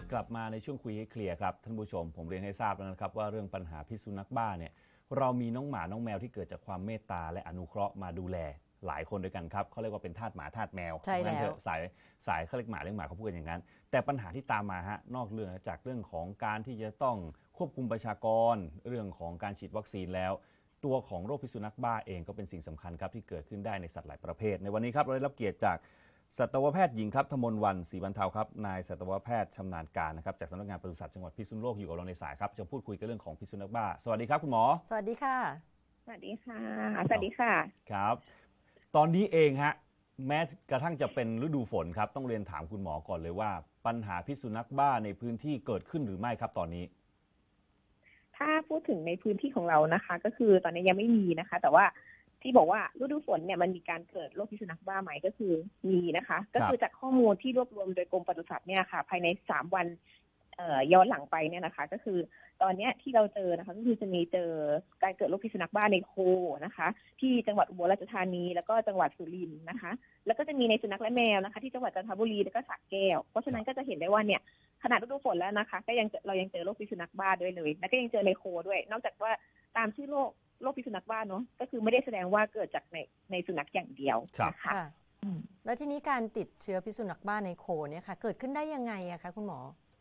กลับมาในช่วงคุยให้เคลียร์ครับท่านผู้ชมผมเรียนให้ทราบแล้วนะครับว่าเรื่องปัญหาพิษสุนัขบ้าเนี่ยเรามีน้องหมาน้องแมวที่เกิดจากความเมตตาและอนุเคราะห์มาดูแลหลายคนด้วยกันครับเขาเรียกว่าเป็นทาสหมาทาสแมวใช่แล้วสายเขาเรียกหมาเลี้ยงหมาเขาพูดกันอย่างนั้นแต่ปัญหาที่ตามมาฮะนอกเรื่องจากเรื่องของการที่จะต้องควบคุมประชากรเรื่องของการฉีดวัคซีนแล้วตัวของโรคพิษสุนัขบ้าเองก็เป็นสิ่งสำคัญครับที่เกิดขึ้นได้ในสัตว์หลายประเภทในวันนี้ครับเราได้รับเกียรติจากสัตวแพทย์หญิงครับธมนต์วรรณศรีบรรเทาครับนายสัตวแพทย์ชำนาญการนะครับจากสำนักงานปศุสัตว์จังหวัดพิษณุโลกอยู่กับเราในสายครับจะพูดคุยกันเรื่องของพิษสุนัขบ้าสวัสดีครับคุณหมอสวัสดีค่ะสวัสดีค่ะสวัสดีค่ะครับตอนนี้เองฮะแม้กระทั่งจะเป็นฤดูฝนครับต้องเรียนถามคุณหมอก่อนเลยว่าปัญหาพิษสุนัขบ้าในพื้นที่เกิดขึ้นหรือไม่ครับตอนนี้ถ้าพูดถึงในพื้นที่ของเรานะคะก็คือตอนนี้ยังไม่มีนะคะแต่ว่าที่บอกว่าฤดูฝนเนี่ยมันมีการเกิดโรคพิษสุนัขบ้าไหมก็คือมีนะคะก็คือจากข้อมูลที่รวบรวมโดยกรมปศุสัตว์เนี่ยค่ะภายใน3วันย้อนหลังไปเนี่ยนะคะก็คือตอนนี้ที่เราเจอนะคะก็คือจะมีเจอการเกิดโรคพิษสุนัขบ้าในโคนะคะที่จังหวัดอุบลราชธานีแล้วก็จังหวัดสุรินทร์นะคะแล้วก็จะมีในสุนัขและแมวนะคะที่จังหวัดจันทบุรีแล้วก็สระแก้วเพราะฉะนั้นก็จะเห็นได้ว่าเนี่ยขนาดฤดูฝนแล้วนะคะก็เรายังเจอโรคพิษสุนัขบ้าด้วยเลยแล้วก็ยังเจอในโคด้วยนอกจากว่าตามชื่อโรคพิษสุนัขบ้าเนาะก็คือไม่ได้แสดงว่าเกิดจากในสุนัขอย่างเดียวนะคะแล้วทีนี้การติดเชื้อพิษสุนัขบ้าในโคเนี่ยค่ะเกิดขึ้นได้ยังไงอะคะคุณหมอ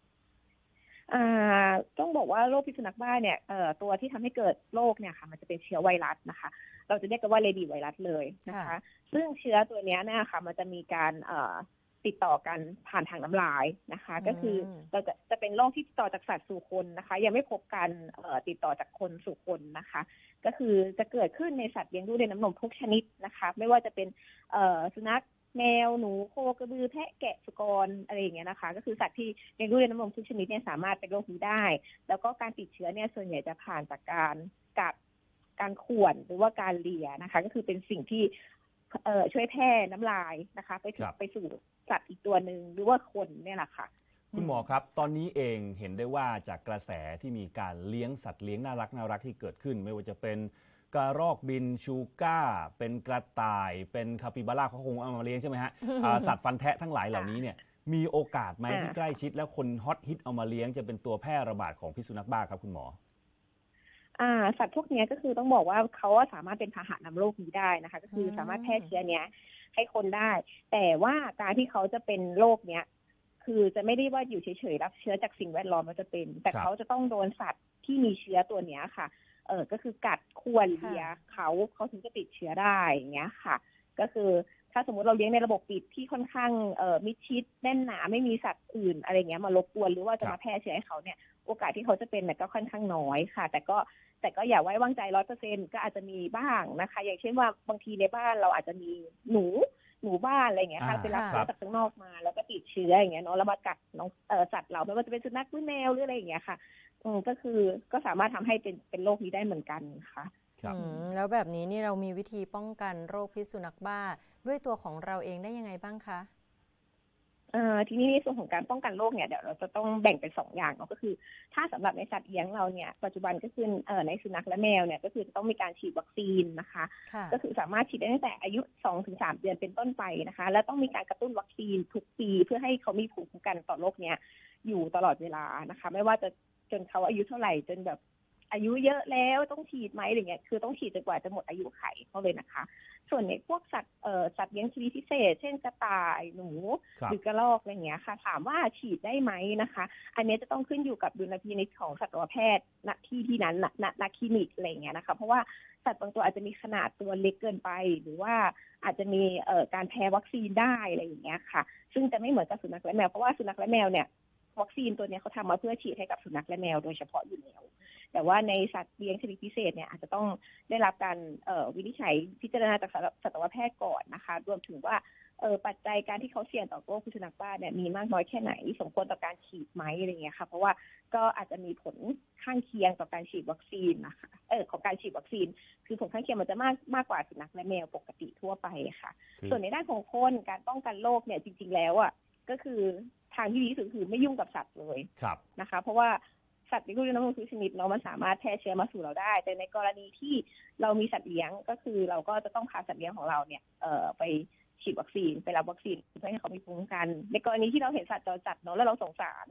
ต้องบอกว่าโรคพิษสุนัขบ้าเนี่ยตัวที่ทำให้เกิดโรคเนี่ยค่ะมันจะเป็นเชื้อไวรัสนะคะเราจะเรียกกันว่าเรดีไวรัสเลยนะคะซึ่งเชื้อตัวนี้นะคะมันจะมีการติดต่อกันผ่านทางน้ำลายนะคะก็คือเราจะเป็นโรคที่ติดต่อจากสัตว์สู่คนนะคะยังไม่พบการติดต่อจากคนสู่คนนะคะก็คือจะเกิดขึ้นในสัตว์เลี้ยงลูกด้วยน้ำนมทุกชนิดนะคะไม่ว่าจะเป็นสุนัขแมวหนูโคกระบือแพะแกะสุกรอะไรอย่างเงี้ยนะคะก็คือสัตว์ที่เลี้ยงลูกด้วยน้ำนมทุกชนิดเนี่ยสามารถเป็นโรคนี้ได้แล้วก็การติดเชื้อเนี่ยส่วนใหญ่จะผ่านจากการกัดการข่วนหรือว่าการเลียนะคะก็คือเป็นสิ่งที่ช่วยแพร่น้ำลายนะคะไปสู่สัตว์อีกตัวหนึ่งหรือว่าคนเนี่ยแหละค่ะคุณหมอครับตอนนี้เองเห็นได้ว่าจากกระแสที่มีการเลี้ยงสัตว์เลี้ยงน่ารักที่เกิดขึ้นไม่ว่าจะเป็นกระรอกบินชูก้าเป็นกระต่ายเป็นคาปิบาร่าเขาคงเอามาเลี้ยงใช่ไหมฮะ สัตว์ฟันแทะทั้งหลายเหล่านี้เนี่ยมีโอกาสไหมที่ใกล้ชิดแล้วคนฮอตฮิตเอามาเลี้ยงจะเป็นตัวแพร่ระบาดของพิษสุนัขบ้าครับคุณหมอสัตว์พวกนี้ก็คือต้องบอกว่าเขาสามารถเป็นพาหะนำโรคนี้ได้นะคะก็คือสามารถแพร่เชื้อเนี้ยให้คนได้แต่ว่าการที่เขาจะเป็นโรคเนี้ยคือจะไม่ได้ว่าอยู่เฉยๆรับเชื้อจากสิ่งแวดล้อมมันจะเป็นแต่เขาจะต้องโดนสัตว์ที่มีเชื้อตัวเนี้ยค่ะก็คือกัดข่วนเลียเขาถึงจะติดเชื้อได้อย่างเงี้ยค่ะก็คือถ้าสมมติเราเลี้ยงในระบบปิดที่ค่อนข้างมิดชิดแน่นหนาไม่มีสัตว์อื่นอะไรเงี้ยมารบกวนหรือว่าจะมาแพร่เชื้อให้เขาเนี่ยโอกาสที่เขาจะเป็นเนี่ยก็ค่อนข้างน้อยค่ะแต่ก็อย่าไว้วางใจ 100% ก็อาจจะมีบ้างนะคะอย่างเช่นว่าบางทีในบ้านเราอาจจะมีหนูบ้านอะไรเงี้ยค่ะไปรับเชื้อจากข้างนอกมาแล้วก็ติดเชื้ออย่างเงี้ยเนาะแล้วมากัดน้องสัตว์เราไม่ว่าจะเป็นสุนัขหรือแมวหรืออะไรอย่างเงี้ยค่ะก็คือก็สามารถทำให้เป็นโรคนี้ได้เหมือนกันค่ะแล้วแบบนี้นี่เรามีวิธีป้องกันโรคพิษสุนัขบ้าด้วยตัวของเราเองได้ยังไงบ้างคะทีนี้ในส่วนของการป้องกันโรคเนี่ยเดี๋ยวเราจะต้องแบ่งเป็น2อย่างเนาะก็คือถ้าสำหรับในสัตว์เลี้ยงเราเนี่ยปัจจุบันก็คือในสุนัขและแมวเนี่ยก็คือต้องมีการฉีดวัคซีนนะคะก็คือสามารถฉีดได้ตั้งแต่อายุ 2-3 เดือนเป็นต้นไปนะคะและต้องมีการกระตุ้นวัคซีนทุกปีเพื่อให้เขามีภูมิคุ้มกันต่อโรคเนี้ยอยู่ตลอดเวลานะคะไม่ว่าจะจนเขาอายุเท่าไหร่จนแบบอายุเยอะแล้วต้องฉีดไหมอะไรเงี้ยคือต้องฉีดจนกว่าจะหมดอายุไขเขาเลยนะคะส่วนในพวกสัตว์เลี้ยงชนิดพิเศษเช่นกระต่ายหนูหรือกระรอกอะไรเงี้ยค่ะถามว่าฉีดได้ไหมนะคะอันนี้จะต้องขึ้นอยู่กับดุลพินิจของสัตวแพทย์ณที่นั้นณคลินิกอะไรเงี้ยนะคะเพราะว่าสัตว์บางตัวอาจจะมีขนาดตัวเล็กเกินไปหรือว่าอาจจะมีการแพ้วัคซีนได้อะไรอย่างเงี้ยค่ะซึ่งจะไม่เหมือนกับสุนัขและแมวเพราะว่าสุนัขและแมวเนี่ยวัคซีนตัวนี้เขาทำมาเพื่อฉีดให้กับสุนัขและแมวโดยเฉพาะอยู่แล้วแต่ว่าในสัตว์เลี้ยงชนิดพิเศษเนี่ยอาจจะต้องได้รับการวินิจฉัยพิจารณาจากสัตวแพทย์ก่อนนะคะรวมถึงว่าปัจจัยการที่เขาเสี่ยงต่อโรคพิษสุนัขบ้าเนี่ยมีมากน้อยแค่ไหนสมควรต่อการฉีดไหมอะไรเงี้ยค่ะเพราะว่าก็อาจจะมีผลข้างเคียงต่อการฉีดวัคซีนนะคะของการฉีดวัคซีนคือผลข้างเคียงมันจะมากกว่าสุนัขและแมวปกติทั่วไปค่ะส่วนในด้านของคนการป้องกันโรคเนี่ยจริงๆแล้วอ่ะก็คือทางที่ดีที่สุดคือไม่ยุ่งกับสัตว์เลยนะคะเพราะว่าสัตว์เลี้ยงลูกด้วยน้ำนมทุกชนิดเนาะมันสามารถแพร่เชื้อมาสู่เราได้แต่ในกรณีที่เรามีสัตว์เลี้ยงก็คือเราก็จะต้องพาสัตว์เลี้ยงของเราเนี่ยไปฉีดวัคซีนไปรับวัคซีนเพื่อให้เขามีภูมิคุ้มกันในกรณีที่เราเห็นสัตว์จรจัดเนาะแล้วเราสงสาร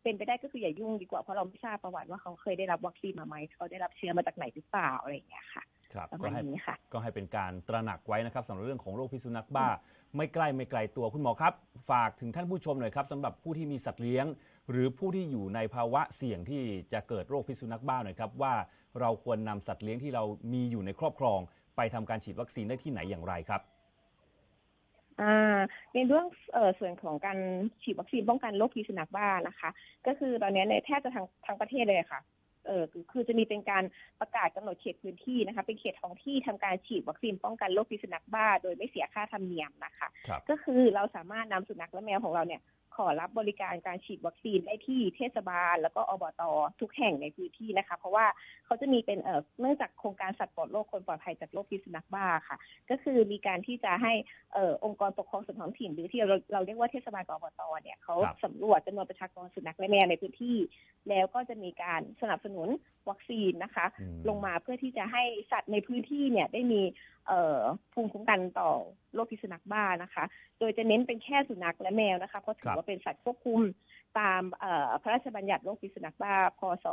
เป็นไปได้ก็คืออย่ายุ่งดีกว่าเพราะเราไม่ทราบประวัติว่าเขาเคยได้รับวัคซีนมาไหมเขาได้รับเชื้อมาจากไหนหรือเปล่าอะไรอย่างเงี้ยค่ะครับประมาณนี้ค่ะก็ให้เป็นการตระหนักไว้นะครับสำหรับเรื่องของโรคพิษสุนัขบ้าไม่ใกล้ไม่ไกลตัวคุณหมอครับฝากถึงท่านผู้ชมหน่อยครับสำหรับผู้ที่มีสัตว์เลี้ยง หรือผู้ที่อยู่ในภาวะเสี่ยงที่จะเกิดโรคพิษสุนัขบ้าหน่อยครับว่าเราควรนำสัตว์เลี้ยงที่เรามีอยู่ในครอบครองไปทำการฉีดวัคซีนได้ที่ไหนอย่างไรครับในเรื่องส่วนของการฉีดวัคซีนป้องกันโรคพิษสุนัขบ้านะคะก็คือตอนนี้ในแทบจะทั้งประเทศเลยค่ะคือจะมีเป็นการประกาศกำหนดเขตพื้นที่นะคะเป็นเขตท้องที่ทำการฉีดวัคซีนป้องกันโรคพิษสุนัขบ้าโดยไม่เสียค่าธรรมเนียมนะคะก็คือเราสามารถนำสุนัขและแมวของเราเนี่ยขอรับบริการการฉีดวัคซีนได้ที่เทศบาลแล้วก็อบต.ทุกแห่งในพื้นที่นะคะเพราะว่าเขาจะมีเป็นเนื่องจากโครงการสัตว์ปลอดโรคคนปลอดภัยจากโรคพิษสุนัขบ้าค่ะก็คือมีการที่จะให้องค์กรปกครองส่วนท้องถิ่นหรือที่เราเรียกว่าเทศบาลกับอบต.เนี่ยเขาสำรวจจำนวนประชากรสุนัขและแมวในพื้นที่แล้วก็จะมีการสนับสนุนวัคซีนนะคะลงมาเพื่อที่จะให้สัตว์ในพื้นที่เนี่ยได้มีภูมิคุ้มกันต่อโรคพิษสุนัขบ้านะคะโดยจะเน้นเป็นแค่สุนัขและแมวนะคะเพราะถือว่าเป็นสัตว์ควบคุมตามพระราชบัญญัติโรคพิษสุนัขบ้าพ.ศ.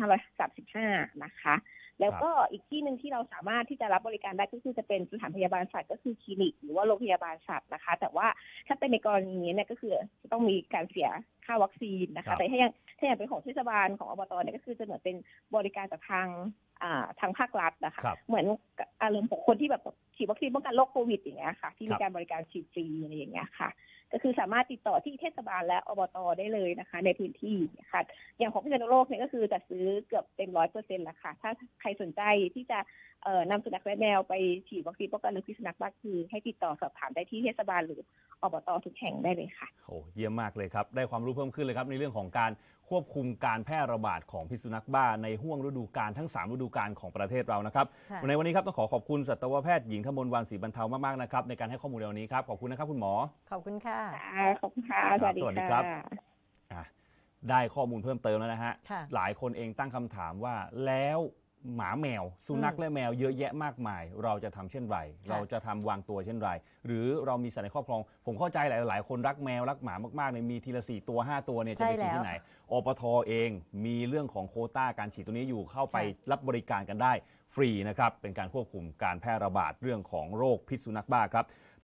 2535นะคะแล้วก็อีกที่หนึ่งที่เราสามารถที่จะรับบริการได้ก็คือจะเป็นสถานพยาบาลสัตว์ก็คือคลินิกหรือว่าโรงพยาบาลสัตว์นะคะแต่ว่าถ้าเป็นในกรณีนี้เนี่ยก็คือจะต้องมีการเสียค่าวัคซีนนะคะแต่ถ้าอย่างเป็นของเทศบาลของอบต.เนี่ยก็คือจะเหมือนเป็นบริการจากทางภาครัฐนะคะเหมือนอารมณ์ของคนที่แบบฉีดวัคซีนป้องกันโรคโควิดอย่างเงี้ยค่ะที่มีการบริการฉีดฟรีอะไรอย่างเงี้ยค่ะก็คือสามารถติดต่อที่เทศบาลและอบต.ได้เลยนะคะในพื้นที่ค่ะอย่างของพิษณุโลกเนี่ยก็คือจะซื้อเกือบเต็ม 100% แล้วค่ะถ้าใครสนใจที่จะนำสุนัขและแมวไปฉีดวัคซีนป้องกันโรคพิษสุนัขบ้าคือให้ติดต่อสอบถามได้ที่เทศบาลหรืออบต.ทุกแห่งได้เลยค่ะโอ้เยี่ยมมากเลยครับได้ความรู้เพิ่มขึ้นเลยครับในเรื่องของการควบคุมการแพร่ระบาดของพิษสุนัขบ้าในห้วงฤดูกาลทั้ง3ฤดูกาลของประเทศเรานะครับในวันนี้ครับต้องขอบคุณสัตวแพทย์หญิงธมนต์วรรณศรีบรรเทามากๆนะครับในการให้ข้อมูลในวันนี้ครับขอบคุณนะครับคุณหมอขอบคุณค่ะขอบคุณค่ะสวัสดีครับได้ข้อมูลเพิ่มเติมแล้วนะฮะหลายคนเองตั้งคำถามว่าแล้วหมาแมวสุนัขและแมวเยอะแยะมากมายเราจะทำเช่นไรเราจะทำวางตัวเช่นไรหรือเรามีสัตว์ในครอบครองผมเข้าใจหลายคนรักแมวรักหมามากๆเนี่ยมีทีละ4 ตัว5 ตัวเนี่ยจะไปฉีดที่ไหนอปท.เองมีเรื่องของโควต้าการฉีดตัวนี้อยู่เข้าไปรับบริการกันได้ฟรีนะครับเป็นการควบคุมการแพร่ระบาดเรื่องของโรคพิษสุนัขบ้าครับ